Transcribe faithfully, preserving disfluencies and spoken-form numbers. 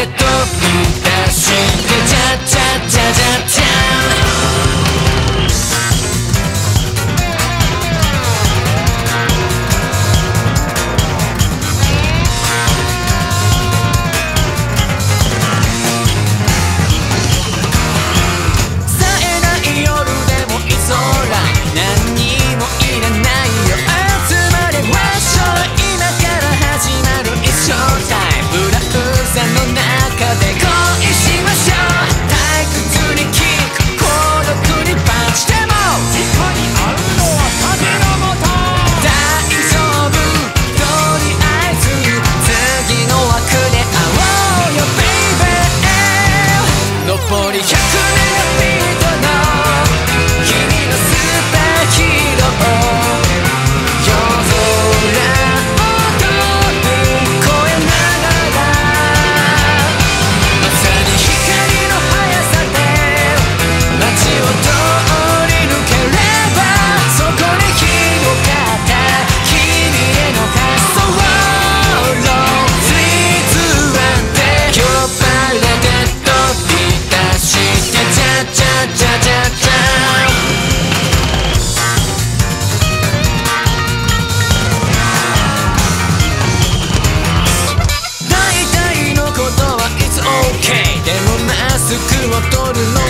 で飛び出してチャチャチャチャチャ残りひゃくねんのビートの君のスーパーヒーロー夜空を飛び越えながらまさに光の速さで街を通り抜ければそこに広がった君への発想スリーツーワンで呼ばれて飛びチャチャチャチャチャチャ大体のことは It's OK でもマスクを取るの